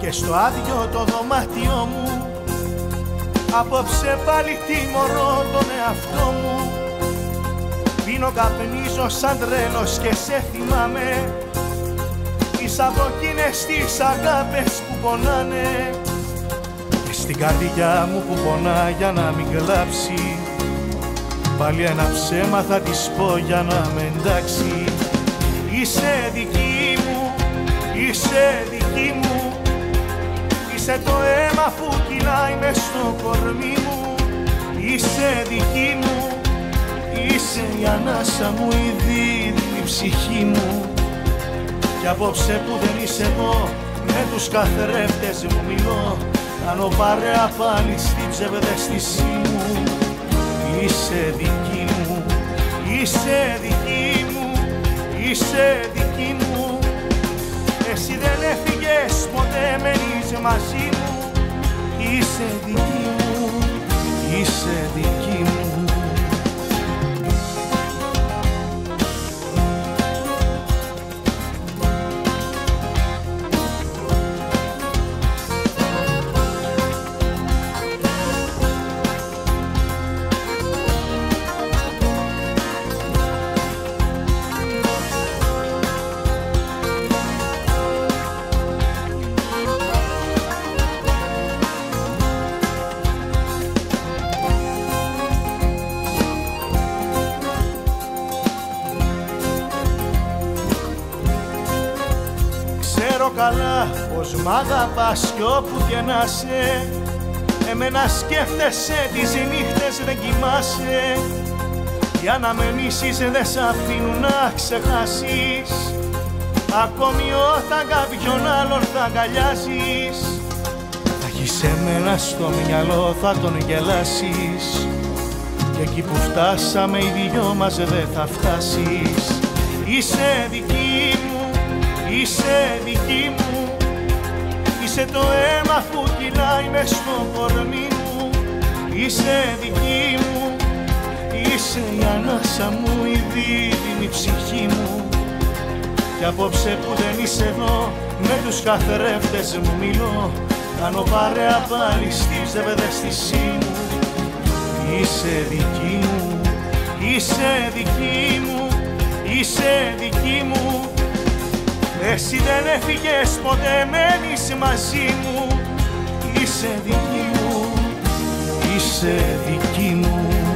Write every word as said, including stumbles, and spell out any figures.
και στο άδειο το δωμάτιό μου απόψε πάλι τιμωρώ τον εαυτό μου. Πίνω, καπνίζω σαν τρέλος και σε θυμάμαι, τις από εκείνες τις αγάπες που πονάνε, και στην καρδιά μου που πονά για να μην κλάψει, πάλι ένα ψέμα θα της πω για να με εντάξει. Είσαι δική μου, είσαι δική μου, είσαι το αίμα που κυλάει μες στο κορμί μου. Είσαι δική μου, είσαι η ανάσα μου, η δίδυμη ψυχή μου. Κι απόψε που δεν είσαι εδώ, με τους καθρέφτες μου μιλώ, κάνω παρέα πάλι στην ψευδαίσθησή μου. Είσαι δική μου, είσαι δική μου, είσαι δική μου. Εσύ δεν έφυγες ποτέ, μένεις μαζί μου. Είσαι δική μου, είσαι δική μου. Ξέρω καλά πως μ' αγαπάς κι όπου και να σε, εμένα σκέφτεσαι τις νύχτες δεν κοιμάσαι. Οι αναμενήσεις δεν σ' αφήνουν να ξεχάσεις, ακόμη όταν κάποιον άλλον θα αγκαλιάζεις. Θα έχεις εμένα στο μυαλό, θα τον γελάσεις, και εκεί που φτάσαμε οι δυο μας δεν θα φτάσεις. Είσαι δική μου, είσαι δική μου, είσαι το αίμα που κυλάει μες στο κορμί μου. Είσαι δική μου, είσαι η ανάσα μου, η δίδυμη ψυχή μου. Κι απόψε που δεν είσαι εδώ, με τους καθρέφτες μου μιλώ, κάνω παρέα πάλι στη ψευδαίσθησή μου. Είσαι δική μου, είσαι δική μου, είσαι δική μου. Εσύ δεν έφυγες ποτέ, μένεις μαζί μου. Είσαι δική μου, είσαι δική μου.